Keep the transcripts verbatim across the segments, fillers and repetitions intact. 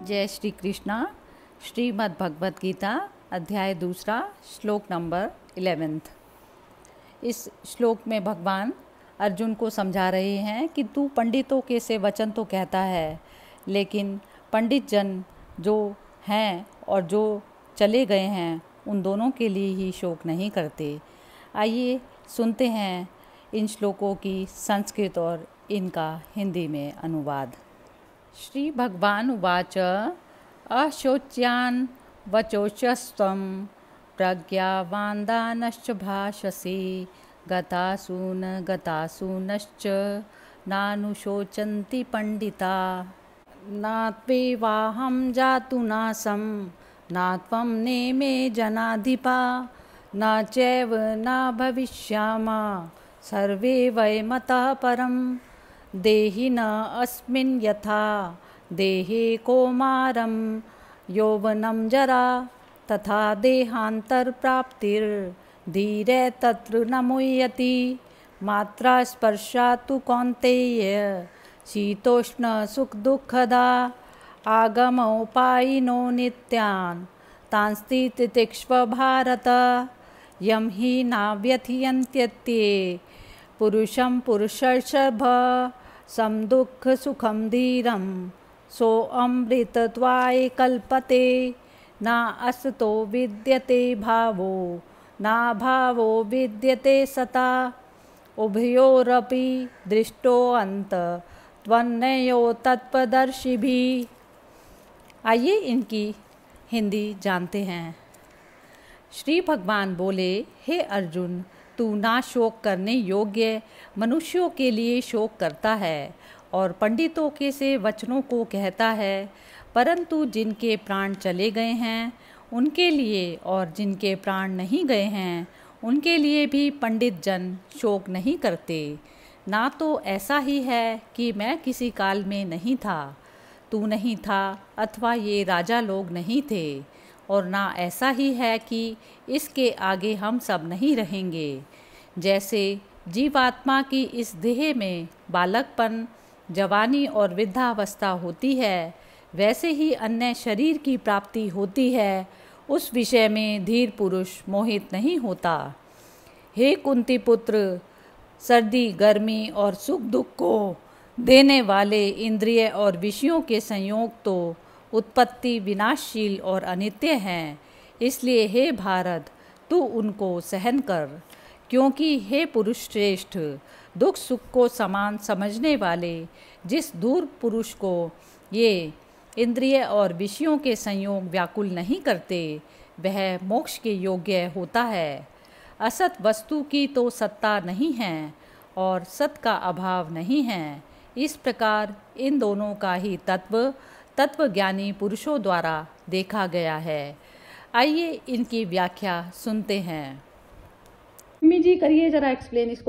जय श्री कृष्णा। श्रीमद् भगवत गीता अध्याय दूसरा, श्लोक नंबर इलेवेंथ। इस श्लोक में भगवान अर्जुन को समझा रहे हैं कि तू पंडितों के से वचन तो कहता है, लेकिन पंडित जन जो हैं और जो चले गए हैं उन दोनों के लिए ही शोक नहीं करते। आइए सुनते हैं इन श्लोकों की संस्कृत और इनका हिंदी में अनुवाद। श्री भगवान उवाच अशोच्यान् वचोचस्त्वं प्रज्ञावान्दानश्च भाषसे गतासून गतासूनश्च नानुशोचन्ति पंडिता नात्वेवाहं जातु नासं नात्वं नेमे जनाधिपा न चैव न भविष्यामः सर्वे वयमतः परम् देहि न अस्मिन् यथा देहे कौमारं यौवनं जरा तथा देहान्तरप्राप्तिर्धीरे तत्र न मुह्यति मात्रा स्पर्शा तु कौन्तेय शीतोष्ण सुखदुःखदा आगमोपायिनो नित्यान् तांस्ति तितिक्ष्व भारत यं हि नाव्यथयन्त्यत्ये पुरुषं पुरुषर्षभ सम दुःख सुखम धीरम सो अमृतत्वाय कल्पते न असतो विद्यते भावो न भावो विद्यते सता उभयोरपि दृष्टोऽन्त त्वन्नयो तत्त्वदर्शिभिः। आइए इनकी हिंदी जानते हैं। श्री भगवान बोले, हे अर्जुन, तू ना शोक करने योग्य मनुष्यों के लिए शोक करता है और पंडितों के से वचनों को कहता है, परंतु जिनके प्राण चले गए हैं उनके लिए और जिनके प्राण नहीं गए हैं उनके लिए भी पंडित जन शोक नहीं करते। ना तो ऐसा ही है कि मैं किसी काल में नहीं था, तू नहीं था, अथवा ये राजा लोग नहीं थे, और ना ऐसा ही है कि इसके आगे हम सब नहीं रहेंगे। जैसे जीवात्मा की इस देह में बालकपन, जवानी और वृद्धावस्था होती है, वैसे ही अन्य शरीर की प्राप्ति होती है, उस विषय में धीर पुरुष मोहित नहीं होता। हे कुंती पुत्र, सर्दी, गर्मी और सुख दुख को देने वाले इंद्रिय और विषयों के संयोग तो उत्पत्ति विनाशशील और अनित्य हैं, इसलिए हे भारत, तू उनको सहन कर, क्योंकि हे पुरुष श्रेष्ठ, दुख सुख को समान समझने वाले जिस दूर पुरुष को ये इंद्रिय और विषयों के संयोग व्याकुल नहीं करते, वह मोक्ष के योग्य होता है। असत वस्तु की तो सत्ता नहीं है और सत का अभाव नहीं है। इस प्रकार इन दोनों का ही तत्व तत्वज्ञानी पुरुषों द्वारा देखा गया है। आइए इनकी व्याख्या सुनते हैं। मम्मी जी, करिए जरा एक्सप्लेन इसको।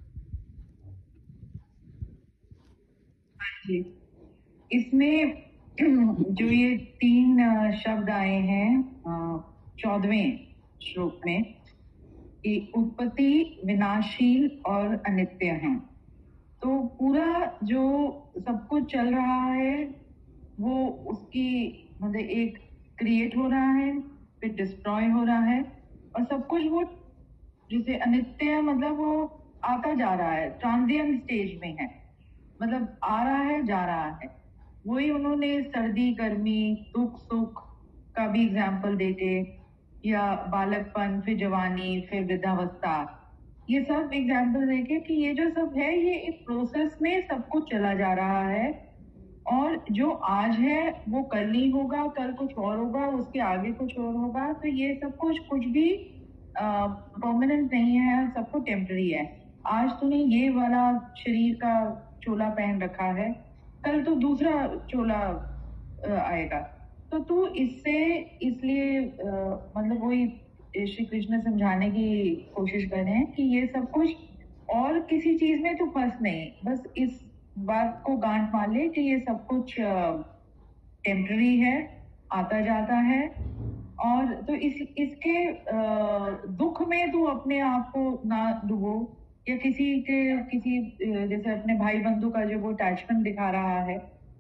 जी, इसमें जो ये तीन शब्द आए हैं चौदहवें श्लोक में, कि उत्पत्ति, विनाशशील और अनित्य हैं। तो पूरा जो सब कुछ चल रहा है वो उसकी मतलब एक क्रिएट हो रहा है, फिर डिस्ट्रॉय हो रहा है, और सब कुछ वो जिसे अनित्य मतलब वो आता जा रहा है, ट्रांजिएंट स्टेज में है, मतलब आ रहा है जा रहा है। वही उन्होंने सर्दी, गर्मी, दुख सुख का भी एग्जाम्पल देके, या बालकपन, फिर जवानी, फिर वृद्धावस्था, ये सब एग्जाम्पल देके कि ये जो सब है ये एक प्रोसेस में सब कुछ चला जा रहा है, और जो आज है वो कल नहीं होगा, कल कुछ और होगा, उसके आगे कुछ और होगा। तो ये सब कुछ कुछ भी परमानेंट नहीं है, सब कुछ टेम्पररी है। आज तूने ये वाला शरीर का चोला पहन रखा है, कल तो दूसरा चोला आएगा। तो तू इससे इसलिए मतलब वही श्री कृष्ण समझाने की कोशिश कर रहे हैं कि ये सब कुछ और किसी चीज में तू फंस नहीं, बस इस बात को गांठ मार ले कि ये सब कुछ टेम्पररी है, आता जाता है। और तो इस इसके दुख में तू अपने आप को ना डुबो, या किसी के किसी जैसे अपने भाई बंधु का जो वो अटैचमेंट दिखा रहा है,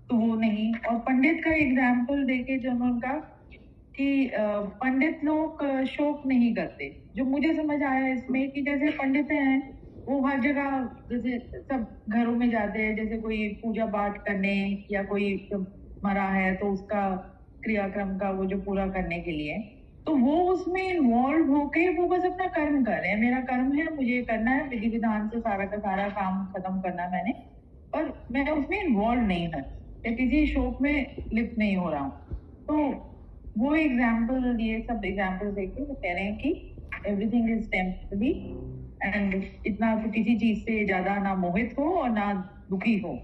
तो वो नहीं। और पंडित का एग्जाम्पल देके जो उनका कि पंडित लोग शोक नहीं करते, जो मुझे समझ आया इसमें कि जैसे पंडित हैं वो हर जगह जैसे सब घरों में जाते हैं, जैसे कोई पूजा पाठ करने या कोई मरा है तो उसका क्रियाक्रम का वो जो पूरा करने के लिए, तो वो उसमें इन्वॉल्व होके वो बस अपना कर्म कर रहे हैं। मेरा कर्म है, मुझे करना है, विधि विधान से सारा का सारा काम खत्म करना है मैंने, और मैं उसमें इन्वॉल्व नहीं है या किसी शोक में लिप्त नहीं हो रहा हूँ। तो वो एग्जाम्पल, ये सब एग्जाम्पल देखे वो कह रहे हैं कि एवरीथिंग इज टेम्पररी एंड इतना तो किसी चीज से ज्यादा ना मोहित हो और ना दुखी हो।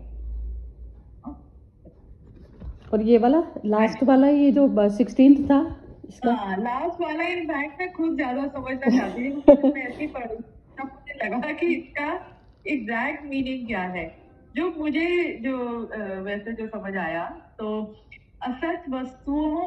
और ये वाला लास्ट वाला, ये जो सिक्सटीन्थ था इसका, हाँ लास्ट वाला इनफैक्ट मैं खुद ज्यादा समझना चाहती हूँ। मैं ऐसी पढ़ी तब मुझे लगा कि इसका एग्जैक्ट मीनिंग क्या है। जो मुझे जो वैसे जो समझ आया, तो असत वस्तुओं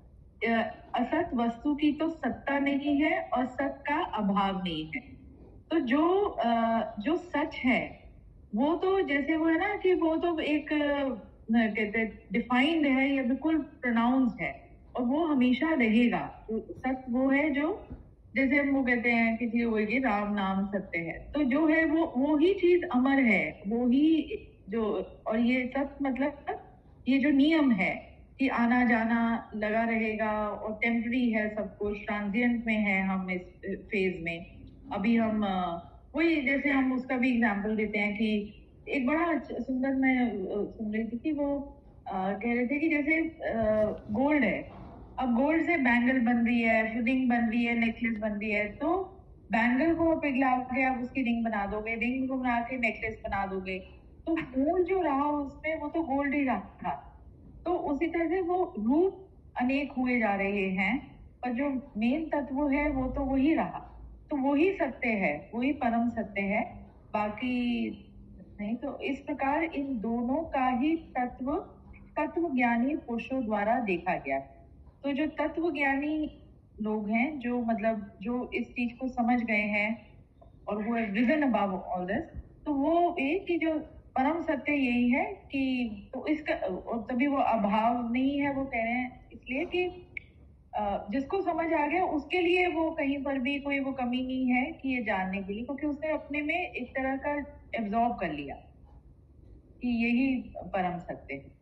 असत वस्तु की तो सत्ता नहीं है और सत का अभाव नहीं है। तो जो जो सच है वो तो जैसे वो है ना कि वो तो एक कहते डिफाइंड है या बिल्कुल प्रोनाउंस है और वो हमेशा रहेगा। तो सत्य वो है जो जैसे हम वो कहते हैं कि होगी राम नाम सत्य है, तो जो है वो वो ही चीज अमर है, वो ही जो। और ये सत्य मतलब ये जो नियम है कि आना जाना लगा रहेगा और टेम्पररी है, सब कुछ ट्रांजिएंट में है। हम इस फेज में अभी हम वही जैसे हम उसका भी एग्जाम्पल देते हैं कि एक बड़ा सुंदर मैं सुन रही थी कि वो आ, कह रहे थे कि जैसे गोल्ड है, अब गोल्ड से बैंगल बन रही है, फिर रिंग बन रही है, नेकलेस बन रही है, तो बैंगल को पिघला के आप उसकी रिंग बना दोगे, रिंग को बना के नेकलेस बना दोगे, तो गोल्ड जो रहा उसमें वो तो गोल्ड ही रहा। तो उसी तरह से वो रूप अनेक हुए जा रहे हैं पर जो मेन तत्व है वो तो वही रहा, तो वही सत्य है, वही परम सत्य है, बाकी नहीं। तो इस प्रकार इन दोनों का ही तत्व तत्व ज्ञानी पुरुषों द्वारा देखा गया। तो जो तत्व ज्ञानी लोग हैं, जो मतलब जो इस चीज को समझ गए हैं और वो रिजन अबव ऑल दिस, तो वो एक कि जो परम सत्य यही है कि तो इसका और तभी वो अभाव नहीं है, वो कह रहे हैं इसलिए कि जिसको समझ आ गया उसके लिए वो कहीं पर भी कोई वो कमी नहीं है कि ये जानने के लिए, क्योंकि उसने अपने में एक तरह का एब्जॉर्ब कर लिया कि यही परम सत्य है।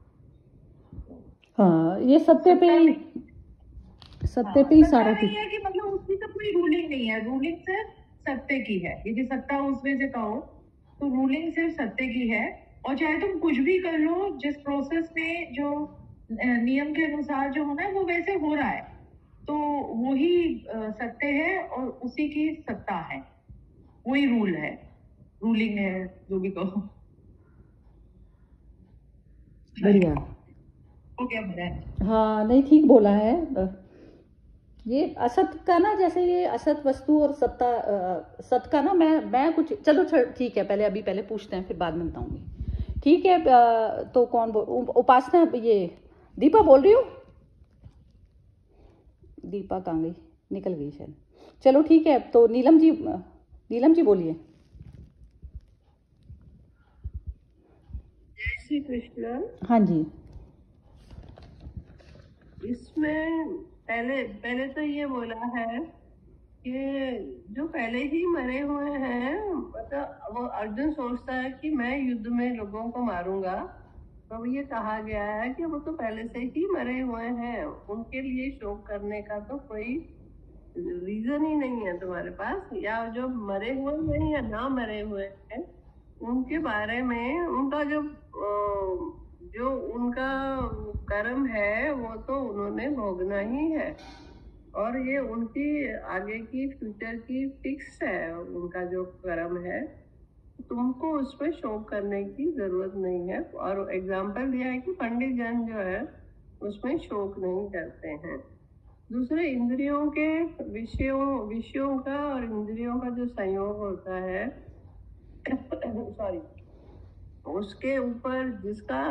हाँ ये सत्य पे ही सत्य पे ही सारा नहीं है कि मतलब उसकी तो कोई रूलिंग नहीं है, रूलिंग सिर्फ सत्य की है। यदि सत्ता उसमें से कहो तो रूलिंग सिर्फ सत्य की है, और चाहे तुम कुछ भी कर लो, जिस प्रोसेस में जो नियम के अनुसार जो होना है वो वैसे हो रहा है, तो वही सत्य है और उसी की सत्ता है, वही रूल है, रूलिंग है, जो भी कहो। बढ़िया हो गया मेरा? हाँ नहीं ठीक बोला है। ये असत का ना, जैसे ये असत वस्तु और सत्ता सत का ना, मैं मैं कुछ चलो ठीक है, पहले अभी पहले पूछते हैं फिर बाद में बताऊंगी। ठीक है तो कौन बोल, उपासना, ये दीपा बोल रही हूँ? दीपा कहाँ गई? निकल गई शायद। चलो ठीक है, तो नीलम जी, नीलम जी बोलिए। जय श्री कृष्ण। हाँ जी। इसमें पहले पहले तो ये बोला है कि जो पहले ही मरे हुए हैं, मतलब वो अर्जुन सोचता है कि मैं युद्ध में लोगों को मारूंगा, तो ये कहा गया है कि वो तो पहले से ही मरे हुए हैं, उनके लिए शोक करने का तो कोई रीजन ही नहीं है तुम्हारे पास। या जो मरे हुए हैं या ना मरे हुए हैं उनके बारे में, उनका जो जो उनका कर्म है वो तो उन्होंने भोगना ही है, और ये उनकी आगे की फ्यूचर की फिक्स है, उनका जो कर्म है, तुमको उस पर शोक करने की जरूरत नहीं है। और एग्जाम्पल दिया है कि पंडित जन जो है उसमें शोक नहीं करते हैं। दूसरे इंद्रियों के विषयों विषयों का और इंद्रियों का जो संयोग होता है सॉरी उसके ऊपर जिसका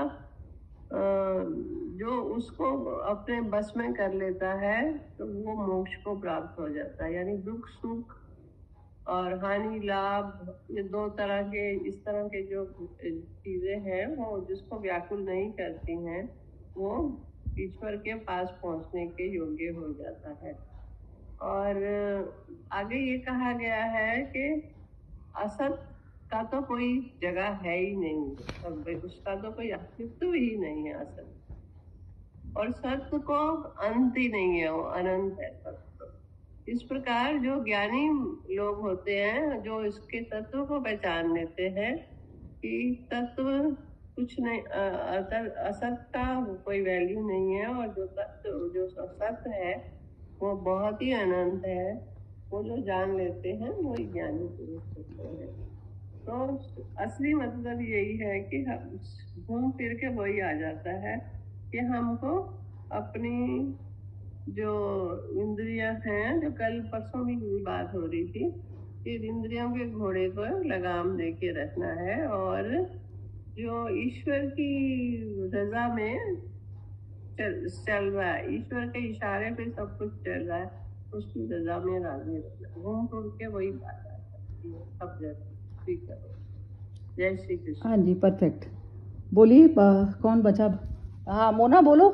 जो उसको अपने बस में कर लेता है तो वो मोक्ष को प्राप्त हो जाता है। यानी दुख सुख और हानि लाभ, ये दो तरह के इस तरह के जो चीजें हैं वो जिसको व्याकुल नहीं करती हैं वो ईश्वर के पास पहुंचने के योग्य हो जाता है। और आगे ये कहा गया है कि असत का तो कोई जगह है ही नहीं, अब उसका तो कोई अस्तित्व ही नहीं है असत, और सत्य को अंत ही नहीं है, वो अनंत है सत्य। इस प्रकार जो ज्ञानी लोग होते हैं जो इसके तत्व को पहचान लेते हैं कि तत्व कुछ नहीं, असत का कोई वैल्यू नहीं है, और जो तत्व जो सत्य है वो बहुत ही अनंत है, वो जो जान लेते हैं वो ज्ञानी पुरुष होते हैं। तो असली मतलब यही है कि हम घूम फिर के वही आ जाता है कि हमको अपनी जो इंद्रियां हैं, जो कल परसों भी बात हो रही थी कि इंद्रियों के घोड़े पर लगाम देके रखना है, और जो ईश्वर की रजा में चल, चल रहा है, ईश्वर के इशारे पे सब कुछ चल रहा है, उसकी रजा में राजी रहना, घूम फिर के वही बात आ सकती है सब जगह। ठीक है, जय श्री कृष्ण। हाँ जी, परफेक्ट। बोलिए कौन बचा? हाँ मोना बोलो।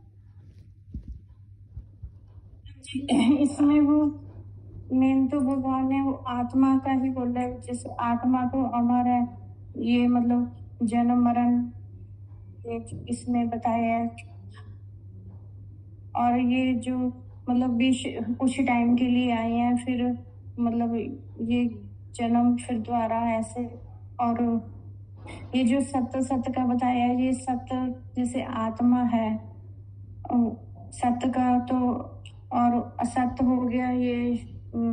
इसमें वो मेन तो भगवान ने वो आत्मा का ही बोला है, जैसे आत्मा तो अमर है, ये मतलब जन्म मरण इसमें बताया है, और ये जो मतलब बीच कुछ टाइम के लिए आए हैं, फिर मतलब ये जन्म फिर दोबारा ऐसे, और ये जो सत्य सत्य का बताया है, ये सत्य जैसे आत्मा है सत्य का, तो और असत्य हो गया ये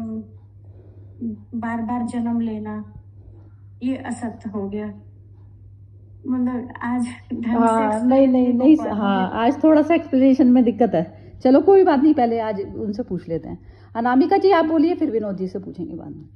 बार बार जन्म लेना, ये असत्य हो गया। मतलब आज हाँ नहीं नहीं नहीं हाँ आज थोड़ा सा एक्सप्लेनेशन में दिक्कत है, चलो कोई बात नहीं, पहले आज उनसे पूछ लेते हैं। अनामिका जी आप बोलिए, फिर विनोद जी से पूछेंगे बाद में।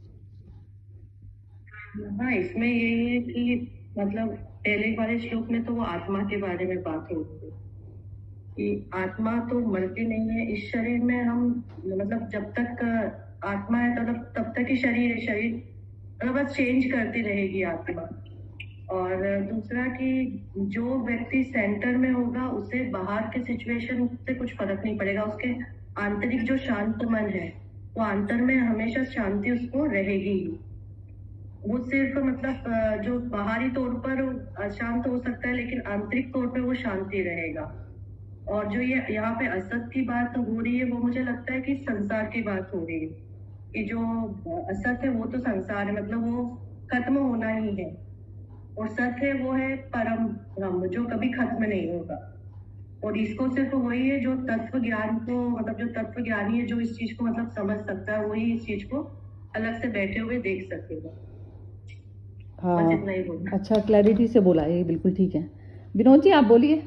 हाँ, इसमें यही है कि मतलब पहले वाले श्लोक में तो वो आत्मा के बारे में बात हो रही कि आत्मा तो मरती नहीं है, इस शरीर में हम मतलब जब तक आत्मा है तब तब तक ही शरीर है, शरीर मतलब बस चेंज करती रहेगी आत्मा। और दूसरा कि जो व्यक्ति सेंटर में होगा उसे बाहर के सिचुएशन से कुछ फर्क नहीं पड़ेगा, उसके आंतरिक जो शांत मन है वो अंतर में हमेशा शांति उसको रहेगी। वो सिर्फ मतलब जो बाहरी तौर पर अशांत हो सकता है लेकिन आंतरिक तौर पे वो शांति रहेगा। और जो ये यहाँ पे असत की बात हो रही है वो मुझे लगता है कि संसार की बात हो रही है, कि जो असत है वो तो संसार है, मतलब वो खत्म होना ही है, और सत्य है वो है परम ब्रह्म जो कभी खत्म नहीं होगा। और इसको सिर्फ वही है जो तत्व ज्ञान को मतलब जो तत्व ज्ञानी है जो इस चीज को मतलब समझ सकता है, वही इस चीज को अलग से बैठे हुए देख सकेगा। हाँ इतना ही बोला। अच्छा क्लैरिटी से बोला, ये बिल्कुल ठीक है। विनोद जी आप बोलिए।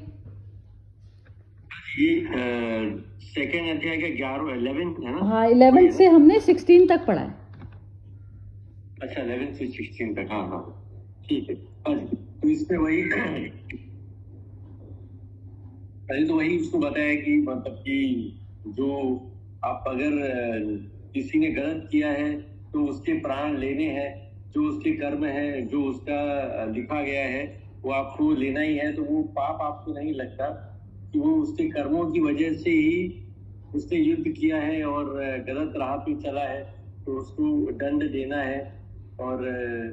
ये सेकेंड अध्याय का ग्यारह इलेवेंथ है ना? हाँ इलेवेंथ से हमने सिक्सटीन तक पढ़ा है। अच्छा इलेवेंथ से सिक्सटीन तक, हाँ हाँ ठीक है। तो इसमें वही पहले तो वही उसको बताया कि मतलब कि जो आप अगर किसी ने गलत किया है तो उसके प्राण लेने हैं, जो उसके कर्म है जो उसका लिखा गया है वो आपको लेना ही है। तो वो पाप आपको नहीं लगता कि वो उसके कर्मों की वजह से ही उसने युद्ध किया है और गलत राह पे चला है, तो उसको दंड देना है। और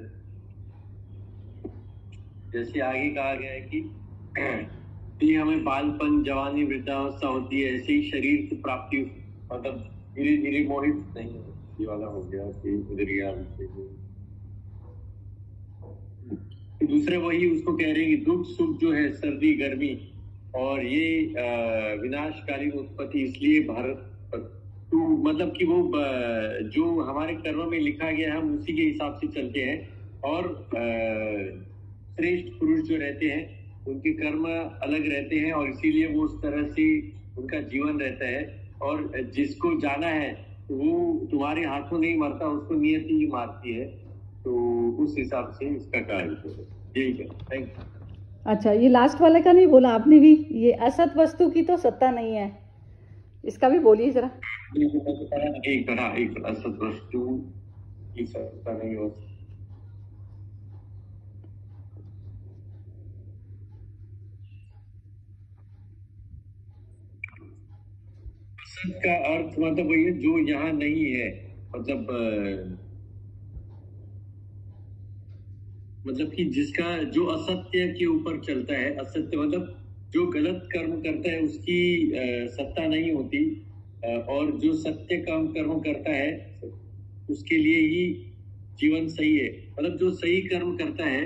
जैसे आगे कहा गया है कि ये हमें बालपन जवानी वृद्धावस्था होती है, ऐसे ही शरीर की प्राप्ति मतलब धीरे धीरे मोहित नहीं है, ये वाला हो गया कि इंद्रिया। दूसरे वही उसको कह रहे हैं कि दुख सुख जो है सर्दी गर्मी और ये विनाशकालीन उत्पत्ति इसलिए भारत पर, तो मतलब कि वो जो हमारे कर्म में लिखा गया है हम उसी के हिसाब से चलते हैं। और श्रेष्ठ पुरुष जो रहते हैं उनके कर्म अलग रहते हैं और इसीलिए वो उस तरह से उनका जीवन रहता है। और जिसको जाना है वो तुम्हारे हाथों नहीं मरता, उसको नियति ही मारती है। तो उस हिसाब से इसका कार्य यही है। Thank you. अच्छा ये लास्ट वाले का नहीं बोला आपने भी, ये असत वस्तु की तो सत्ता नहीं है, इसका भी बोलिए जरा। एक तरह एक असत वस्तु की सत्ता नहीं हो सकती। असत का अर्थ मतलब वही है जो यहाँ नहीं है, मतलब अ, मतलब कि जिसका जो असत्य के ऊपर चलता है, असत्य मतलब जो गलत कर्म करता है उसकी अ, सत्ता नहीं होती, अ, और जो सत्य काम कर्म करता है उसके लिए ही जीवन सही है। मतलब जो सही कर्म करता है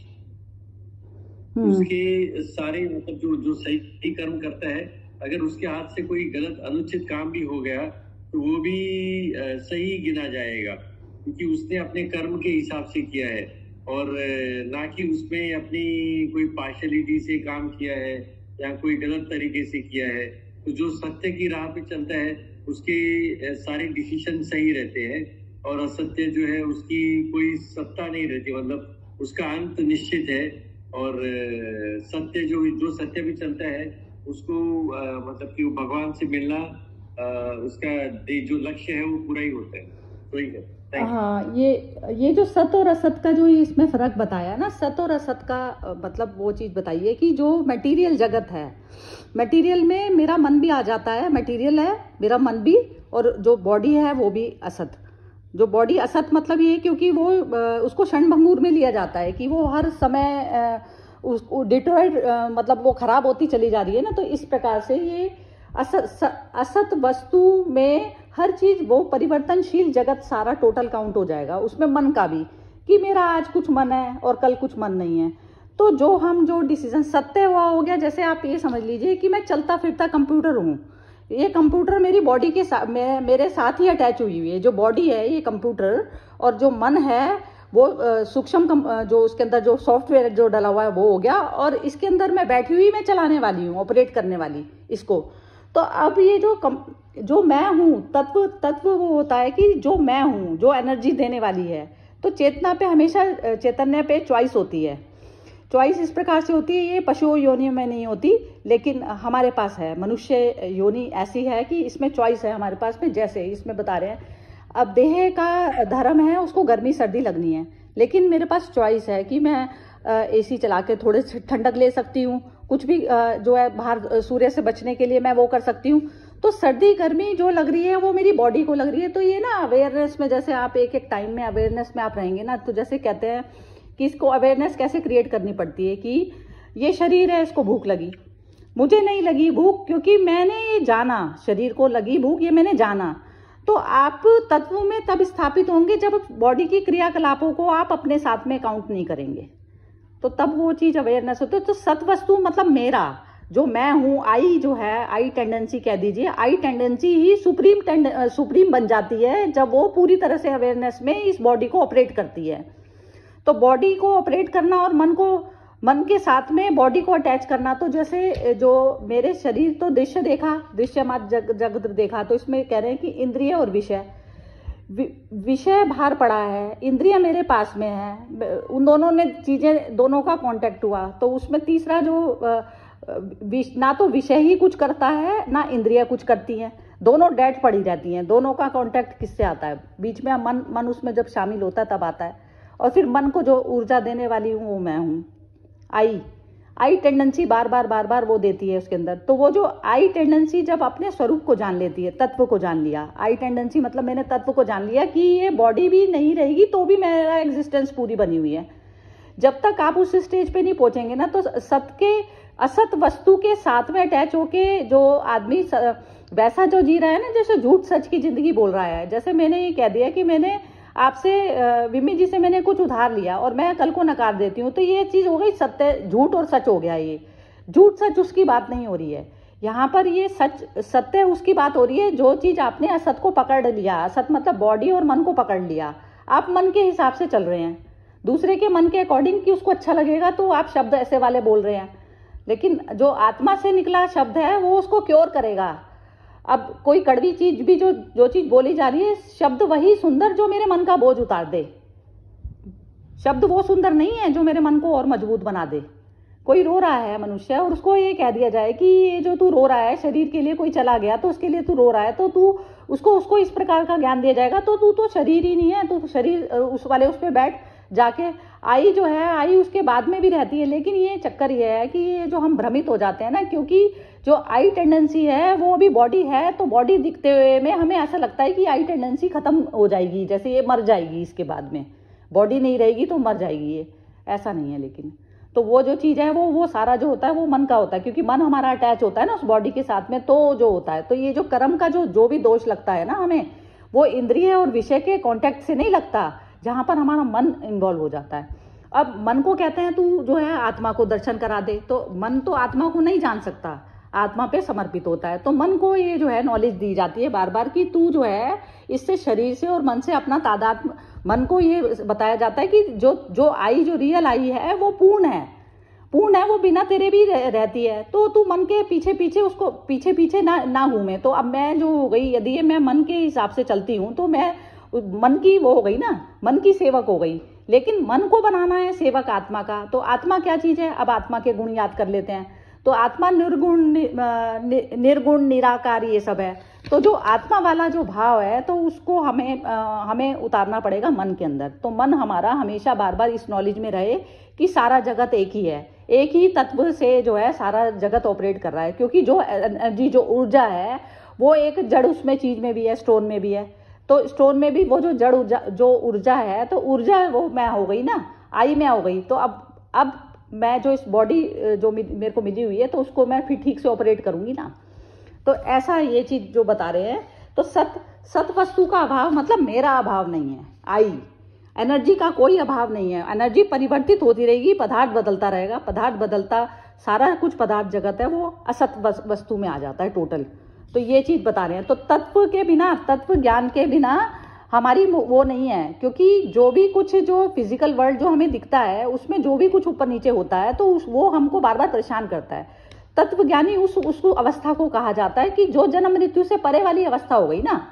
उसके सारे मतलब जो जो सही कर्म करता है, अगर उसके हाथ से कोई गलत अनुचित काम भी हो गया तो वो भी अ, सही गिना जाएगा, क्योंकि उसने अपने कर्म के हिसाब से किया है और अ, ना कि उसमें अपनी कोई पार्शलिटी से काम किया है या कोई गलत तरीके से किया है। तो जो सत्य की राह पे चलता है उसके अ, सारे डिसीजन सही रहते हैं, और असत्य जो है उसकी कोई सत्ता नहीं रहती, मतलब उसका अंत निश्चित है। और अ, सत्य जो जो सत्य भी चलता है उसको अ, मतलब कि वो भगवान से मिलना, अ, उसका दे- जो लक्ष्य है वो पूरा ही होता है। तो ही है। Thank you. हाँ, ये ये जो सत और असत का जो ये इसमें फर्क बताया ना, सत और असत का अ, मतलब वो चीज़ बताइए कि जो मटेरियल जगत है, मटेरियल में मेरा मन भी आ जाता है, मटेरियल है मेरा मन भी, और जो बॉडी है वो भी असत। जो बॉडी असत मतलब ये, क्योंकि वो अ, उसको क्षणभंगुर में लिया जाता है कि वो हर समय अ, उसको डिट्रॉइड मतलब वो खराब होती चली जा रही है ना। तो इस प्रकार से ये असत स- असत वस्तु में हर चीज वो परिवर्तनशील जगत सारा टोटल काउंट हो जाएगा, उसमें मन का भी, कि मेरा आज कुछ मन है और कल कुछ मन नहीं है। तो जो हम जो डिसीजन, सत्य हुआ हो गया, जैसे आप ये समझ लीजिए कि मैं चलता फिरता कंप्यूटर हूँ, ये कंप्यूटर मेरी बॉडी के साथ मे, मेरे साथ ही अटैच हुई हुई है। जो बॉडी है ये कंप्यूटर, और जो मन है वो अ, सूक्ष्म कम- अ, जो उसके अंदर जो सॉफ्टवेयर जो डला हुआ है वो हो गया, और इसके अंदर मैं बैठी हुई मैं चलाने वाली हूँ, ऑपरेट करने वाली इसको। तो अब ये जो कम, जो मैं हूँ तत्व तत्व वो होता है कि जो मैं हूँ, जो एनर्जी देने वाली है। तो चेतना पे हमेशा अ, चैतन्य पे चॉइस होती है। चॉइस इस प्रकार से होती है, ये पशु योनियों में नहीं होती, लेकिन हमारे पास है। मनुष्य योनि ऐसी है कि इसमें चॉइस है हमारे पास में। जैसे इसमें बता रहे हैं, अब देह का धर्म है उसको गर्मी सर्दी लगनी है, लेकिन मेरे पास चॉइस है कि मैं एसी चला के थोड़े से ठंडक ले सकती हूँ, कुछ भी अ, जो है बाहर अ, सूर्य से बचने के लिए मैं वो कर सकती हूँ। तो सर्दी गर्मी जो लग रही है वो मेरी बॉडी को लग रही है। तो ये ना अवेयरनेस में, जैसे आप एक एक टाइम में अवेयरनेस में आप रहेंगे ना, तो जैसे कहते हैं कि इसको अवेयरनेस कैसे क्रिएट करनी पड़ती है कि ये शरीर है, इसको भूख लगी, मुझे नहीं लगी भूख, क्योंकि मैंने ये जाना, शरीर को लगी भूख ये मैंने जाना। तो आप तत्व में तब स्थापित होंगे जब बॉडी की क्रियाकलापों को आप अपने साथ में काउंट नहीं करेंगे, तो तब वो चीज अवेयरनेस होती है। तो सत वस्तु मतलब मेरा जो मैं हूँ, आई जो है, आई टेंडेंसी कह दीजिए, आई टेंडेंसी ही सुप्रीम सुप्रीम बन जाती है जब वो पूरी तरह से अवेयरनेस में इस बॉडी को ऑपरेट करती है। तो बॉडी को ऑपरेट करना और मन को, मन के साथ में बॉडी को अटैच करना। तो जैसे जो मेरे शरीर, तो दृश्य देखा, दृश्य मात जग जगत देखा, तो इसमें कह रहे हैं कि इंद्रिय और विषय, विषय बाहर पड़ा है, इंद्रिय मेरे पास में है, उन दोनों ने चीजें, दोनों का कांटेक्ट हुआ। तो उसमें तीसरा जो ना तो विषय ही कुछ करता है ना इंद्रिय कुछ करती हैं, दोनों डेड पड़ी रहती हैं। दोनों का कांटेक्ट किससे आता है? बीच में मन, मन उसमें जब शामिल होता है तब आता है। और फिर मन को जो ऊर्जा देने वाली हूँ वो मैं हूँ। आई आई टेंडेंसी बार बार बार बार वो देती है उसके अंदर। तो वो जो आई टेंडेंसी जब अपने स्वरूप को जान लेती है, तत्व को जान लिया, आई टेंडेंसी मतलब मैंने तत्व को जान लिया कि ये बॉडी भी नहीं रहेगी तो भी मेरा एग्जिस्टेंस पूरी बनी हुई है। जब तक आप उस स्टेज पे नहीं पहुंचेंगे ना, तो सत के असत वस्तु के साथ में अटैच होके जो आदमी वैसा जो जी रहा है ना, जैसे झूठ सच की जिंदगी बोल रहा है। जैसे मैंने ये कह दिया कि मैंने आपसे विमी जी से मैंने कुछ उधार लिया और मैं कल को नकार देती हूँ, तो ये चीज हो गई सत्य, झूठ और सच हो गया। ये झूठ सच उसकी बात नहीं हो रही है यहाँ पर, ये सच सत्य उसकी बात हो रही है जो चीज आपने असत को पकड़ लिया। असत मतलब बॉडी और मन को पकड़ लिया, आप मन के हिसाब से चल रहे हैं, दूसरे के मन के अकॉर्डिंग कि उसको अच्छा लगेगा तो आप शब्द ऐसे वाले बोल रहे हैं। लेकिन जो आत्मा से निकला शब्द है वो उसको क्योर करेगा। अब कोई कड़वी चीज भी जो जो चीज बोली जा रही है, शब्द वही सुंदर जो मेरे मन का बोझ उतार दे। शब्द वो सुंदर नहीं है जो मेरे मन को और मजबूत बना दे। कोई रो रहा है मनुष्य और उसको ये कह दिया जाए कि ये जो तू रो रहा है शरीर के लिए कोई चला गया तो उसके लिए तू रो रहा है, तो तू उसको उसको इस प्रकार का ज्ञान दिया जाएगा तो तू तो शरीर ही नहीं है, तू तो शरीर उस वाले उस पर बैठ जाके। आई जो है आई उसके बाद में भी रहती है, लेकिन ये चक्कर ये है कि ये जो हम भ्रमित हो जाते हैं ना, क्योंकि जो आई टेंडेंसी है वो अभी बॉडी है, तो बॉडी दिखते हुए में हमें ऐसा लगता है कि आई टेंडेंसी खत्म हो जाएगी, जैसे ये मर जाएगी, इसके बाद में बॉडी नहीं रहेगी तो मर जाएगी, ये ऐसा नहीं है। लेकिन तो वो जो चीज़ है वो वो सारा जो होता है वो मन का होता है, क्योंकि मन हमारा अटैच होता है ना उस बॉडी के साथ में, तो जो होता है। तो ये जो कर्म का जो जो भी दोष लगता है ना हमें, वो इंद्रिय और विषय के कांटेक्ट से नहीं लगता, जहाँ पर हमारा मन इन्वॉल्व हो जाता है। अब मन को कहते हैं तू जो है आत्मा को दर्शन करा दे, तो मन तो आत्मा को नहीं जान सकता, आत्मा पे समर्पित होता है। तो मन को ये जो है नॉलेज दी जाती है बार बार कि तू जो है इससे शरीर से और मन से अपना तादात्म्य, मन को ये बताया जाता है कि जो जो आई जो रियल आई है वो पूर्ण है, पूर्ण है, वो बिना तेरे भी रह, रहती है। तो तू मन के पीछे पीछे उसको पीछे पीछे ना ना हूं मैं। तो अब मैं जो हो गई, यदि ये मैं मन के हिसाब से चलती हूँ तो मैं मन की वो हो गई ना, मन की सेवक हो गई। लेकिन मन को बनाना है सेवक आत्मा का। तो आत्मा क्या चीज है, अब आत्मा के गुण याद कर लेते हैं। तो आत्मा निर्गुण निर्गुण निराकार ये सब है। तो जो आत्मा वाला जो भाव है तो उसको हमें आ, हमें उतारना पड़ेगा मन के अंदर। तो मन हमारा हमेशा बार बार इस नॉलेज में रहे कि सारा जगत एक ही है, एक ही तत्व से जो है सारा जगत ऑपरेट कर रहा है। क्योंकि जो एनर्जी जो ऊर्जा है वो एक जड़ उसमें चीज में भी है, स्टोन में भी है। तो स्टोन में भी वो जो जड़ ऊर्जा जो ऊर्जा है, तो ऊर्जा वो मैं हो गई ना, आई मैं हो गई। तो अब अब मैं जो इस बॉडी जो मेरे को मिली हुई है तो उसको मैं फिर ठीक से ऑपरेट करूंगी ना। तो ऐसा ये चीज जो बता रहे हैं। तो सत सत वस्तु का अभाव मतलब मेरा अभाव नहीं है, आई एनर्जी का कोई अभाव नहीं है। एनर्जी परिवर्तित होती रहेगी, पदार्थ बदलता रहेगा, पदार्थ बदलता सारा कुछ पदार्थ जगत है वो असत वस्तु में आ जाता है टोटल। तो ये चीज बता रहे हैं। तो तत्व के बिना, तत्व ज्ञान के बिना हमारी वो नहीं है। क्योंकि जो भी कुछ जो फिजिकल वर्ल्ड जो हमें दिखता है उसमें जो भी कुछ ऊपर नीचे होता है तो उस, वो हमको बार बार परेशान करता है। तत्व ज्ञानी उस उसको अवस्था को कहा जाता है कि जो जन्म मृत्यु से परे वाली अवस्था हो गई ना।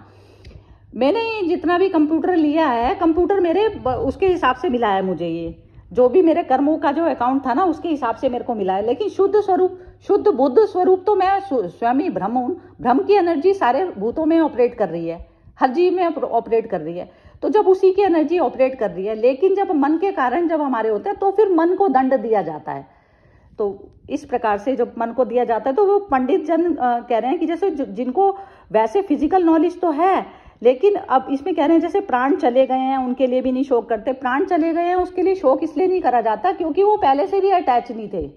मैंने जितना भी कंप्यूटर लिया है, कंप्यूटर मेरे उसके हिसाब से मिला है मुझे, ये जो भी मेरे कर्मों का जो अकाउंट था ना उसके हिसाब से मेरे को मिला है। लेकिन शुद्ध स्वरूप, शुद्ध बुद्ध स्वरूप तो मैं स्वयं ही ब्रह्म हूं। ब्रह्म की एनर्जी सारे भूतों में ऑपरेट कर रही है, हर जीव में ऑपरेट कर रही है। तो जब उसी की एनर्जी ऑपरेट कर रही है, लेकिन जब मन के कारण जब हमारे होते हैं तो फिर मन को दंड दिया जाता है। तो इस प्रकार से जब मन को दिया जाता है तो वो पंडित जन कह रहे हैं कि जैसे जिनको वैसे फिजिकल नॉलेज तो है, लेकिन अब इसमें कह रहे हैं जैसे प्राण चले गए हैं उनके लिए भी नहीं शोक करते। प्राण चले गए हैं उसके लिए शोक इसलिए नहीं करा जाता क्योंकि वो पहले से भी अटैच नहीं थे,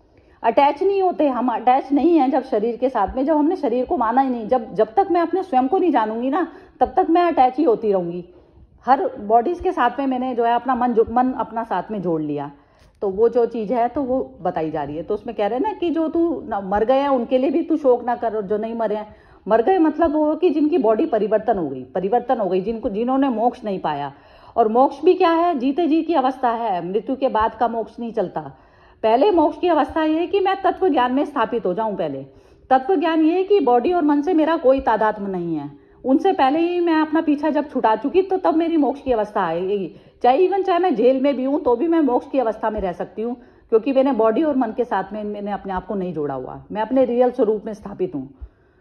अटैच नहीं होते। हम अटैच नहीं है जब शरीर के साथ में, जब हमने शरीर को माना ही नहीं। जब जब तक मैं अपने स्वयं को नहीं जानूंगी ना तब तक मैं अटैच ही होती रहूंगी। हर बॉडीज के साथ में मैंने जो है अपना मन मन अपना साथ में जोड़ लिया। तो वो जो चीज है तो वो बताई जा रही है। तो उसमें कह रहे हैं ना कि जो तू मर गए हैं उनके लिए भी तू शोक ना कर, जो नहीं मरे हैं। मर गए मतलब वो कि जिनकी बॉडी परिवर्तन हो गई, परिवर्तन हो गई, जिनको जिन्होंने मोक्ष नहीं पाया। और मोक्ष भी क्या है, जीते जी की अवस्था है, मृत्यु के बाद का मोक्ष नहीं चलता। पहले मोक्ष की अवस्था ये है कि मैं तत्व ज्ञान में स्थापित हो जाऊं। पहले तत्व ज्ञान ये है कि बॉडी और मन से मेरा कोई तादात्म्य नहीं है। उनसे पहले ही मैं अपना पीछा जब छुटा चुकी तो तब मेरी मोक्ष की अवस्था आएगी। चाहे इवन चाहे मैं जेल में भी हूं तो भी मैं मोक्ष की अवस्था में रह सकती हूँ, क्योंकि मैंने बॉडी और मन के साथ में मैंने अपने आप को नहीं जोड़ा हुआ, मैं अपने रियल स्वरूप में स्थापित हूँ।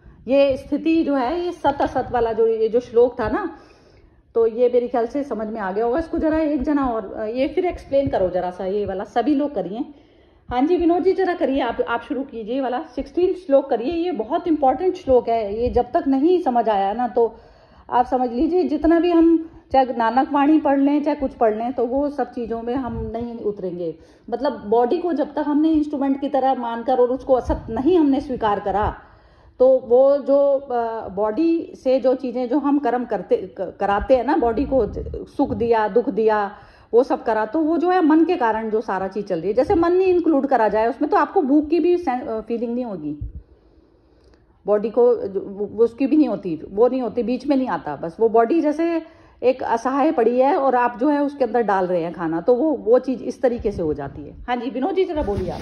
ये स्थिति जो है, ये सत असत वाला जो ये जो श्लोक था ना, तो ये मेरे ख्याल से समझ में आ गया होगा। इसको जरा एक जना और ये फिर एक्सप्लेन करो जरा सा, ये वाला सभी लोग करिए। हाँ जी विनोद जी जरा करिए, आप आप शुरू कीजिए वाला सिक्सटीन श्लोक करिए। ये बहुत इंपॉर्टेंट श्लोक है, ये जब तक नहीं समझ आया ना तो आप समझ लीजिए जितना भी हम चाहे नानक वाणी पढ़ लें चाहे कुछ पढ़ लें तो वो सब चीज़ों में हम नहीं उतरेंगे। मतलब बॉडी को जब तक हमने इंस्ट्रूमेंट की तरह मानकर और उसको असत नहीं हमने स्वीकार करा, तो वो जो बॉडी से जो चीज़ें जो हम कर्म करते कराते हैं ना, बॉडी को सुख दिया दुख दिया वो सब करा, तो वो जो है मन के कारण जो सारा चीज़ चल रही है। जैसे मन नहीं इंक्लूड करा जाए उसमें तो आपको भूख की भी फीलिंग नहीं होगी, बॉडी को उसकी भी नहीं होती, वो नहीं होती, बीच में नहीं आता। बस वो बॉडी जैसे एक असहाय पड़ी है और आप जो है उसके अंदर डाल रहे हैं खाना, तो वो वो चीज़ इस तरीके से हो जाती है। हाँ जी विनोद जी जरा बोलिए आप।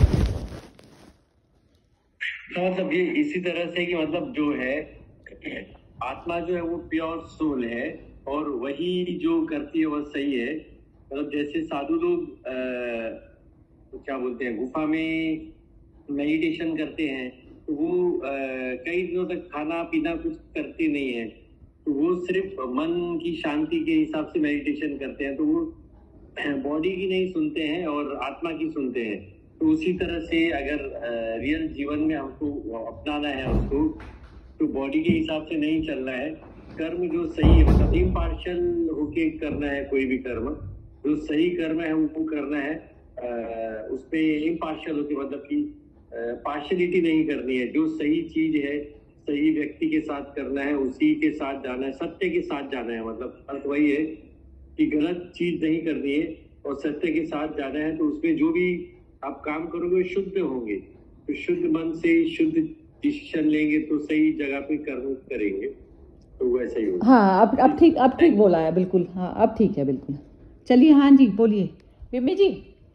मतलब ये इसी तरह से कि मतलब जो है आत्मा जो है वो प्योर सोल है और वही जो करती है वो सही है। मतलब जैसे साधु लोग क्या बोलते हैं गुफा में मेडिटेशन करते हैं, तो वो आ, कई दिनों तक खाना पीना कुछ करते नहीं है, तो वो सिर्फ मन की शांति के हिसाब से मेडिटेशन करते हैं, तो वो बॉडी की नहीं सुनते हैं और आत्मा की सुनते हैं। तो उसी तरह से अगर रियल जीवन में हमको अपनाना है उसको, तो बॉडी के हिसाब से नहीं चलना है। कर्म जो सही है, मतलब इम्पार्शियल होके करना है, कोई भी कर्म जो सही कर्म है वो करना है। उस पे इम्पार्शियल होके, मतलब कि पार्शलिटी नहीं करनी है। जो सही चीज है सही व्यक्ति के साथ करना है, उसी के साथ जाना है, सत्य के साथ जाना है। मतलब अर्थ वही है कि गलत चीज नहीं करनी है और सत्य के साथ जाना है। तो उसमें जो भी आप काम करोगे शुद्ध होंगे, तो शुद्ध मन से शुद्ध डिसीजन लेंगे तो सही जगह पे कर्म करेंगे, तो वैसे ही होगा। हाँ, अब अब ठीक अब ठीक बोला है, बिल्कुल। हाँ, अब ठीक है, बिल्कुल। चलिए, हाँ जी, बोलिए बिम्मी जी।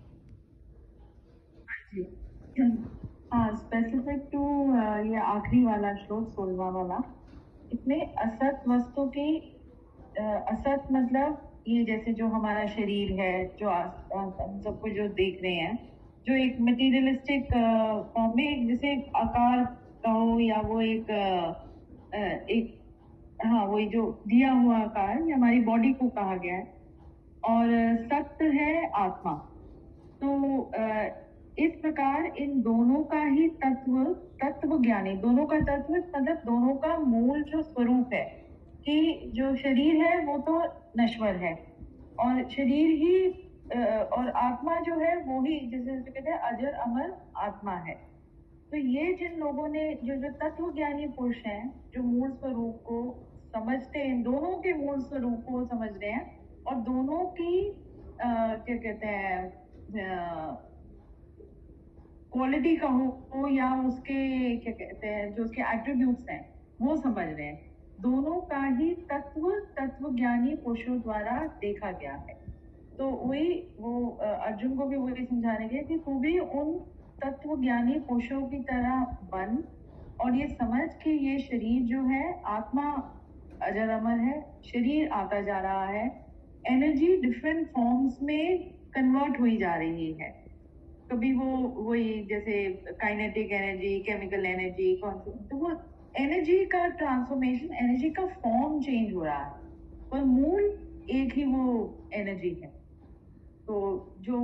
हाँ, स्पेसिफिक टू ये आखिरी वाला श्लोक, सोलवा वाला, इसमें असत वस्तु की अ, असत मतलब ये जैसे जो हमारा शरीर है, जो आस- आस- हम सबको जो देख रहे हैं, जो एक मटेरियलिस्टिक फॉर्म में एक जैसे आकार कहो, या वो एक अ, अ, एक हाँ वही जो दिया हुआ आकार, ये हमारी बॉडी को कहा गया है। और सत्य है आत्मा। तो अ, इस प्रकार इन दोनों का ही तत्व तत्व ज्ञानी, दोनों का तत्व मतलब दोनों का मूल जो स्वरूप है, कि जो शरीर है वो तो नश्वर है, और शरीर ही अ, और आत्मा जो है वो ही, जैसे कहते हैं अजर अमर आत्मा है। तो ये जिन लोगों ने, जो जो तत्व ज्ञानी पुरुष हैं, जो मूल स्वरूप को समझते हैं, दोनों के मूल स्वरूप को समझ रहे हैं, और दोनों की आ, क्या कहते हैं क्वालिटी का हो, या उसके क्या कहते हैं जो उसके एट्रीब्यूट्स हैं वो समझ रहे हैं, दोनों का ही तत्व तत्व ज्ञानी पुरुषों द्वारा देखा गया है। तो वही वो अ, अर्जुन को भी वही समझाने के कि तू भी उन तत्व ज्ञानी पुरुषों की तरह बन, और ये समझ कि ये शरीर जो है, आत्मा अजर अमर है, शरीर आता जा रहा है, एनर्जी डिफरेंट फॉर्म्स में कन्वर्ट हुई जा रही है। कभी वो वही जैसे काइनेटिक एनर्जी, केमिकल एनर्जी, कौन सी, तो वो एनर्जी का ट्रांसफॉर्मेशन, एनर्जी का फॉर्म चेंज हो रहा है, पर मूल एक ही वो एनर्जी है। तो जो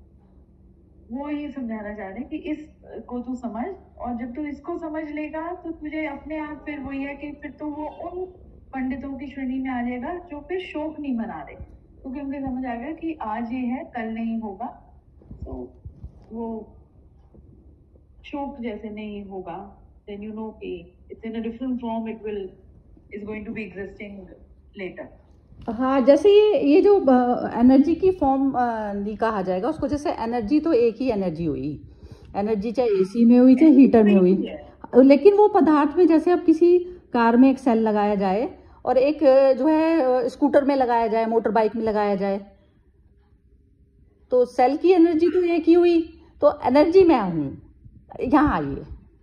वो ये समझाना चाह रहे हैं कि इस को तू समझ, और जब तू इसको समझ लेगा तो तुझे अपने आप फिर वही है कि फिर तो वो उन पंडितों की श्रेणी में आ जाएगा जो फिर शोक नहीं मना रहे, क्योंकि उनके समझ आ गया कि आज ये है कल नहीं होगा। तो वो शोक जैसे नहीं होगा, then you know कि it's in a different form, it will is going to be existing later. हाँ, जैसे ये ये जो एनर्जी की फॉर्म नहीं कहा जाएगा उसको, जैसे एनर्जी तो एक ही एनर्जी हुई, एनर्जी चाहे एसी में हुई चाहे हीटर में हुई, लेकिन वो पदार्थ में, जैसे अब किसी कार में एक सेल लगाया जाए और एक जो है स्कूटर में लगाया जाए, मोटर बाइक में लगाया जाए, तो सेल की एनर्जी तो एक ही हुई, तो एनर्जी मैं हूँ, यहाँ आइए।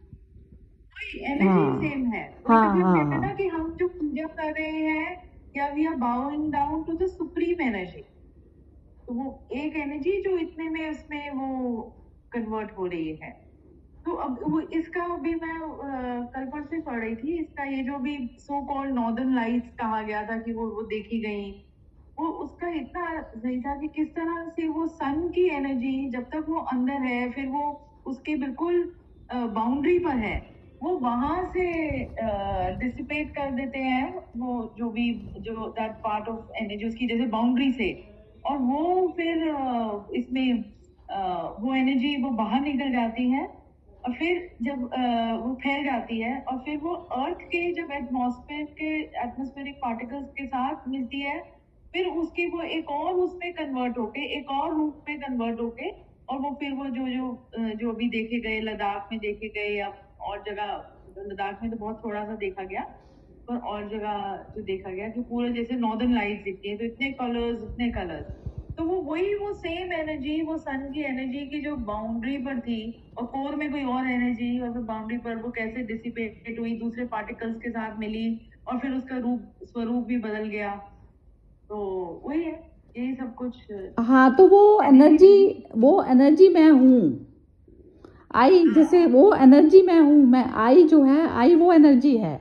एनर्जी सेम है। हाँ, कभी हाँ, कहते हैं ना हाँ। कि हम जो पूजा कर रहे हैं, या we are bowing down to the supreme energy, तो वो एक एनर्जी जो इतने में उसमें वो कन्वर्ट हो रही है। तो अब वो इसका भी मैं अ, कल परसों पढ़ रही थी, इसका ये जो भी सो कॉल्ड नॉर्दर्न लाइट्स कहा गया था कि वो वो देखी गई, वो उसका इतना सही था कि किस तरह से वो सन की एनर्जी जब तक वो अंदर है, फिर वो उसके बिल्कुल बाउंड्री पर है, वो वहां से डिसिपेट कर देते हैं, वो जो भी जो दैट पार्ट ऑफ एनर्जी उसकी जैसे बाउंड्री से, और वो फिर uh, इसमें uh, वो एनर्जी वो बाहर निकल जाती है, और फिर जब uh, वो फैल जाती है, और फिर वो अर्थ के जब एटमॉस्फेयर के एटमॉस्फेरिक पार्टिकल्स के साथ मिलती है, फिर उसके वो एक और उसमें कन्वर्ट होके, एक और रूप में कन्वर्ट होके, और वो फिर वो जो जो जो भी देखे गए, लद्दाख में देखे गए, या और जगह, लद्दाख में तो बहुत थोड़ा सा देखा गया, पर और जगह जो देखा गया कि पूरा जैसे नॉर्दर्न लाइट्स दिखती है, तो इतने कलर्स इतने कलर्स, तो वो वही वो सेम एनर्जी, वो सन की एनर्जी की जो बाउंड्री पर थी, और कोर में कोई और एनर्जी, और फिर बाउंड्री पर वो कैसे डिसिपेट हुई, दूसरे पार्टिकल्स के साथ मिली, और फिर उसका रूप स्वरूप भी बदल गया। तो वही है यही सब कुछ। हाँ, तो वो एनर्जी वो एनर्जी मैं हूँ। आई जैसे वो एनर्जी मैं हूँ, मैं आई जो है, आई वो एनर्जी है।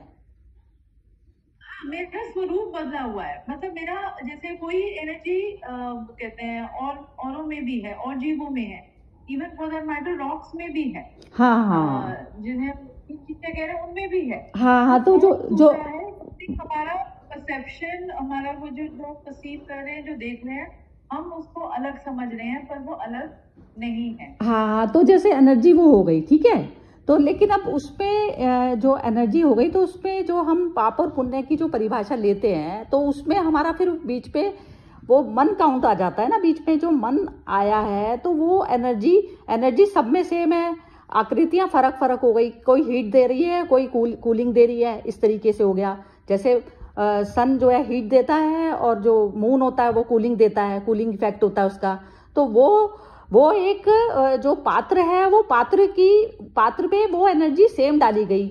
मेरा स्वरूप बदला हुआ है, मतलब मेरा जैसे कोई एनर्जी कहते हैं और औरों में भी है और जीवों में है, even for that matter rocks में भी है। हाँ हाँ अ, जिन्हें चीजें कह रहे हैं उनमें भी है। हाँ हाँ, तो जो जो है हमारा परसेप्शन, हमारा वो जो जो परसीव कर रहे हैं, जो देख रहे हैं, हम उसको अलग समझ रहे हैं, पर वो अलग नहीं है। हाँ हाँ, तो जैसे एनर्जी वो हो गई, ठीक है। तो लेकिन अब उसमें जो एनर्जी हो गई, तो उसमें जो हम पाप और पुण्य की जो परिभाषा लेते हैं, तो उसमें हमारा फिर बीच पे वो मन काउंट आ जाता है ना। बीच में जो मन आया है, तो वो एनर्जी एनर्जी सब में सेम है, आकृतियां फर्क फर्क हो गई, कोई हीट दे रही है, कोई कूल कूलिंग दे रही है, इस तरीके से हो गया। जैसे आ, सन जो है हीट देता है, और जो मून होता है वो कूलिंग देता है, कूलिंग इफेक्ट होता है उसका। तो वो वो एक जो पात्र है, वो पात्र की पात्र पे वो एनर्जी सेम डाली गई।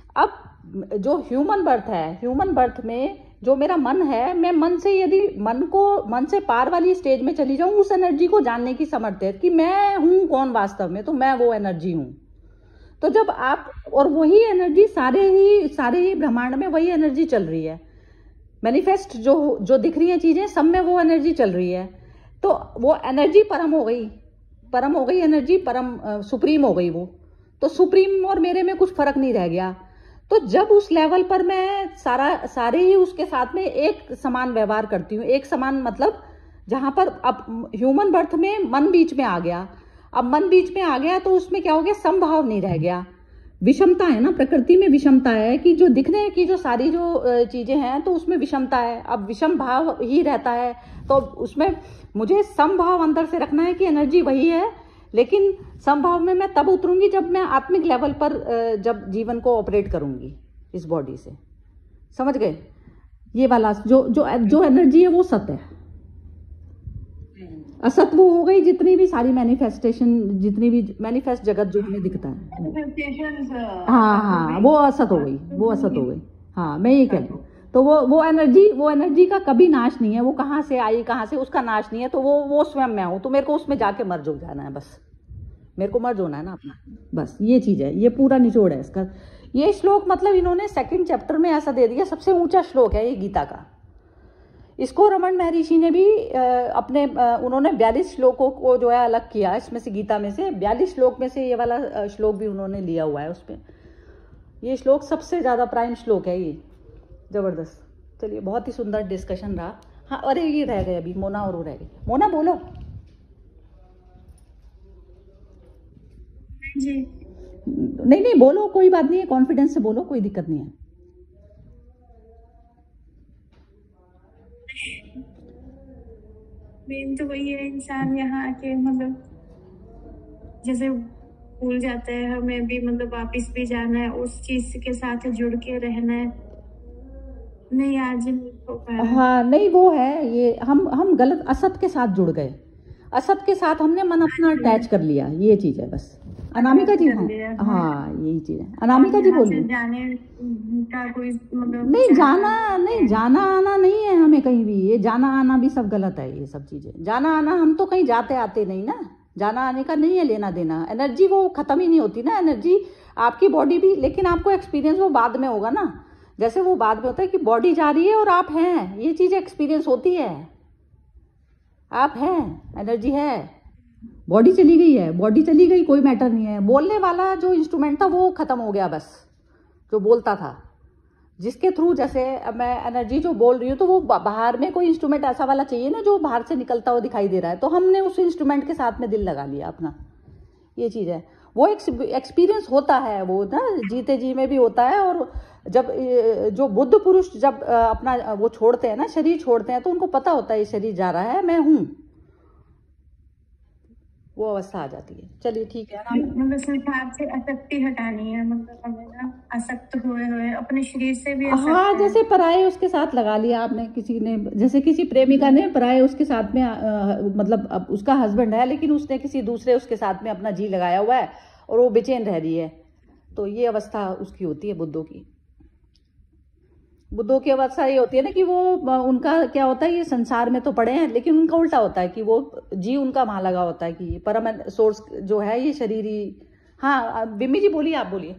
अब जो ह्यूमन बर्थ है, ह्यूमन बर्थ में जो मेरा मन है, मैं मन से यदि मन को मन से पार वाली स्टेज में चली जाऊं, उस एनर्जी को जानने की समर्थ है कि मैं हूं कौन वास्तव में, तो मैं वो एनर्जी हूं। तो जब आप, और वही एनर्जी सारे ही सारे ही ब्रह्मांड में वही एनर्जी चल रही है, मैनिफेस्ट जो जो दिख रही है चीजें, सब में वो एनर्जी चल रही है। तो वो एनर्जी परम हो गई, परम हो गई एनर्जी, परम सुप्रीम हो गई वो। तो सुप्रीम और मेरे में कुछ फर्क नहीं रह गया। तो जब उस लेवल पर मैं सारा सारे ही उसके साथ में एक समान व्यवहार करती हूँ, एक समान मतलब जहां पर अब ह्यूमन बर्थ में मन बीच में आ गया, अब मन बीच में आ गया तो उसमें क्या हो गया, समभाव नहीं रह गया। विषमता है ना, प्रकृति में विषमता है कि जो दिखने की जो सारी जो चीजें हैं, तो उसमें विषमता है। अब विषम भाव ही रहता है, तो उसमें मुझे समभाव अंदर से रखना है कि एनर्जी वही है, लेकिन समभाव में मैं तब उतरूंगी जब मैं आत्मिक लेवल पर जब जीवन को ऑपरेट करूंगी इस बॉडी से। समझ गए? ये वाला जो जो जो एनर्जी है वो सत्य है, असत वो हो गई जितनी भी सारी मैनिफेस्टेशन, जितनी भी मैनिफेस्ट जगत जो हमें दिखता है, हाँ हाँ, वो असत हो गई, वो असत हो गई। हाँ, मैं ये कह रही हूँ। तो वो वो एनर्जी वो एनर्जी का कभी नाश नहीं है, वो कहाँ से आई कहाँ से, उसका नाश नहीं है। तो वो वो स्वयं मैं हूँ, तो मेरे को उसमें जाके मर्ज हो जाना है, बस मेरे को मर्ज होना है ना अपना, बस ये चीज है, ये पूरा निचोड़ है इसका। ये श्लोक मतलब इन्होंने सेकंड चैप्टर में ऐसा दे दिया, सबसे ऊंचा श्लोक है ये गीता का। इसको रमन महर्षि ने भी अपने उन्होंने बयालीस श्लोकों को जो है अलग किया, इसमें से गीता में से बयालीस श्लोक में से ये वाला श्लोक भी उन्होंने लिया हुआ है उसमें। ये श्लोक सबसे ज्यादा प्राइम श्लोक है ये, जबरदस्त। चलिए, बहुत ही सुंदर डिस्कशन रहा। हाँ, अरे ये रह गए अभी, मोना और रह गई। मोना बोलो जी। नहीं नहीं बोलो, कोई बात नहीं है, कॉन्फिडेंस से बोलो, कोई दिक्कत नहीं है। मेन तो वही है, इंसान यहाँ आके मतलब जैसे भूल जाते हैं, हमें भी मतलब वापिस भी जाना है, उस चीज के साथ जुड़ के रहना है। नहीं, आज नहीं हो पाया। हाँ नहीं, वो है ये, हम हम गलत असत के साथ जुड़ गए, असत के साथ हमने मन अपना अटैच कर लिया, ये चीज है बस। अनामिका जी, हाँ हाँ यही चीज है। अनामिका जी बोलिए। जाने का कोई मतलब नहीं, जाना नहीं, जाना आना नहीं है हमें कहीं भी, ये जाना आना भी सब गलत है, ये सब चीजें। जाना आना, हम तो कहीं जाते आते नहीं ना, जाना आने का नहीं है लेना देना। एनर्जी वो खत्म ही नहीं होती ना, एनर्जी आपकी बॉडी भी, लेकिन आपको एक्सपीरियंस वो बाद में होगा ना। जैसे वो बाद में होता है कि बॉडी जा रही है और आप हैं, ये चीज एक्सपीरियंस होती है। आप हैं, एनर्जी है, बॉडी चली गई है, बॉडी चली गई, कोई मैटर नहीं है। बोलने वाला जो इंस्ट्रूमेंट था वो खत्म हो गया, बस जो बोलता था, जिसके थ्रू, जैसे मैं एनर्जी जो बोल रही हूँ, तो वो बाहर में कोई इंस्ट्रूमेंट ऐसा वाला चाहिए ना जो बाहर से निकलता हुआ दिखाई दे रहा है, तो हमने उस इंस्ट्रूमेंट के साथ में दिल लगा लिया अपना, ये चीज है। वो एक्सपीरियंस होता है, वो ना जीते जी में भी होता है। और जब जो बुद्ध पुरुष जब अपना वो छोड़ते हैं ना, शरीर छोड़ते हैं, तो उनको पता होता है ये शरीर जा रहा है, मैं हूं, वो अवस्था आ जाती है। चलिए ठीक है, मतलब संसार से आसक्ति हटानी है, मतलब हमें ना आसक्त हुए हुए अपने शरीर से भी। हाँ, जैसे पराये उसके साथ लगा लिया आपने, किसी ने, जैसे किसी प्रेमिका ने पराये उसके साथ में आ, मतलब अब उसका हस्बैंड है, लेकिन उसने किसी दूसरे उसके साथ में अपना जी लगाया हुआ है और वो बेचैन रह रही है, तो ये अवस्था उसकी होती है बुद्धों की। बुद्धों की अवस्था ये होती है ना कि वो उनका क्या होता है, ये संसार में तो पड़े हैं लेकिन उनका उल्टा होता है कि वो जी उनका वहां लगा होता है कि परम सोर्स जो है ये शरीर ही। हाँ बिम्मी जी बोलिए, आप बोलिए।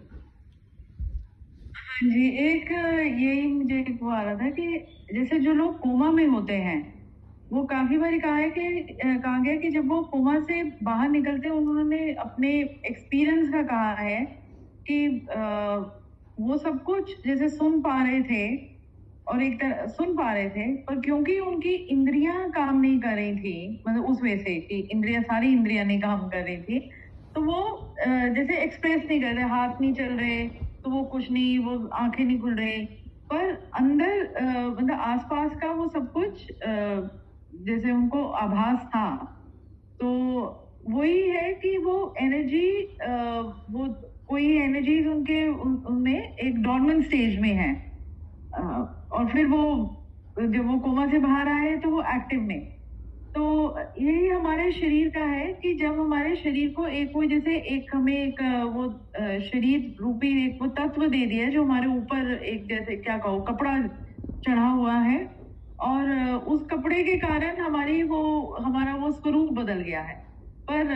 हाँ जी, एक यही मुझे एक वो आ रहा था कि जैसे जो लोग कोमा में होते हैं, वो काफी बार कहा है कि कहा गया कि जब वो कोमा से बाहर निकलते हैं, उन्होंने अपने एक्सपीरियंस का कहा है कि आ, वो सब कुछ जैसे सुन पा रहे थे और एक तरह सुन पा रहे थे, पर क्योंकि उनकी इंद्रियां काम नहीं कर रही थी, मतलब उस वजह से कि इंद्रियां सारी इंद्रियां नहीं काम कर रही थी, तो वो जैसे एक्सप्रेस नहीं कर रहे, हाथ नहीं चल रहे, तो वो कुछ नहीं, वो आंखें नहीं खुल रहे, पर अंदर मतलब आसपास का वो सब कुछ जैसे उनको आभास था। तो वही है कि वो एनर्जी, वो कोई एनर्जीज उनके उनमें एक डॉर्मेंट स्टेज में है, और फिर वो जब वो कोमा से बाहर आए तो वो एक्टिव में। तो यही हमारे शरीर का है कि जब हमारे शरीर को एक वो जैसे एक हमें एक वो शरीर रूपी एक वो तत्व दे दिया है जो हमारे ऊपर एक जैसे क्या कहो कपड़ा चढ़ा हुआ है, और उस कपड़े के कारण हमारी वो हमारा वो स्वरूप बदल गया है, पर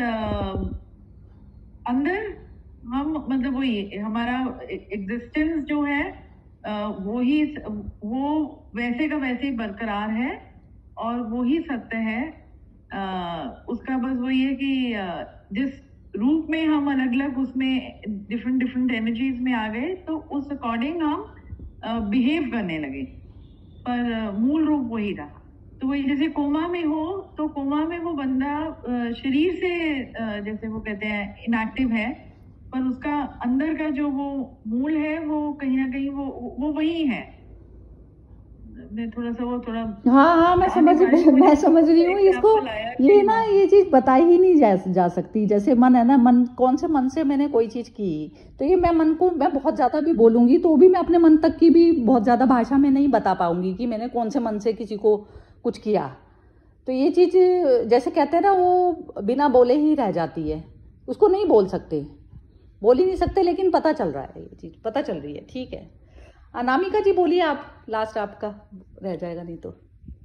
अंदर हम मतलब वही हमारा एग्जिस्टेंस जो है वो ही वो वैसे का वैसे ही बरकरार है और वो ही सत्य है। आ, उसका बस वही है कि आ, जिस रूप में हम अलग अलग उसमें डिफरेंट डिफरेंट एनर्जीज में आ गए तो उस अकॉर्डिंग हम बिहेव करने लगे, पर आ, मूल रूप वही रहा। तो वही जैसे कोमा में हो तो कोमा में वो बंदा आ, शरीर से आ, जैसे वो कहते हैं इनएक्टिव है, पर उसका अंदर का जो वो मूल है वो कहीं ना कहीं वो वो वही है। मैं थोड़ा सा वो थोड़ा हाँ हाँ मैं समझ मैं समझ रही हूँ इसको। ये ना ये चीज बताई ही नहीं जा, जा सकती। जैसे मन है ना, मन कौन से मन से मैंने कोई चीज की, तो ये मैं मन को मैं बहुत ज्यादा भी बोलूंगी तो भी मैं अपने मन तक की भी बहुत ज्यादा भाषा में नहीं बता पाऊंगी कि मैंने कौन से मन से किसी को कुछ किया। तो ये चीज जैसे कहते हैं ना वो बिना बोले ही रह जाती है, उसको नहीं बोल सकते, बोल ही नहीं सकते, लेकिन पता चल रहा है, ये चीज पता चल रही है। ठीक है अनामिका जी बोलिए आप, लास्ट आपका रह जाएगा नहीं तो।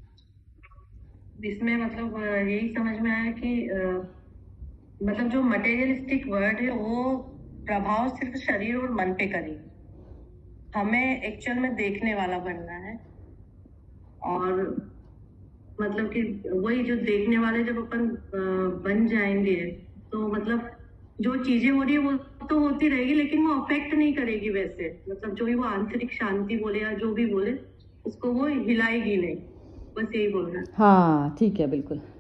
इसमें मतलब यही समझ में आया कि आ, मतलब जो मटेरियलिस्टिक वर्ड है वो प्रभाव सिर्फ शरीर और मन पे करे, हमें एक्चुअल में देखने वाला बनना है। और मतलब कि वही जो देखने वाले जब अपन बन जाएंगे तो मतलब जो चीजें हो रही है वो तो होती रहेगी, लेकिन वो अफेक्ट नहीं करेगी वैसे, मतलब जो भी वो आंतरिक शांति बोले या जो भी बोले उसको वो हिलाएगी नहीं, बस यही बोल रहा है। हाँ ठीक है बिल्कुल।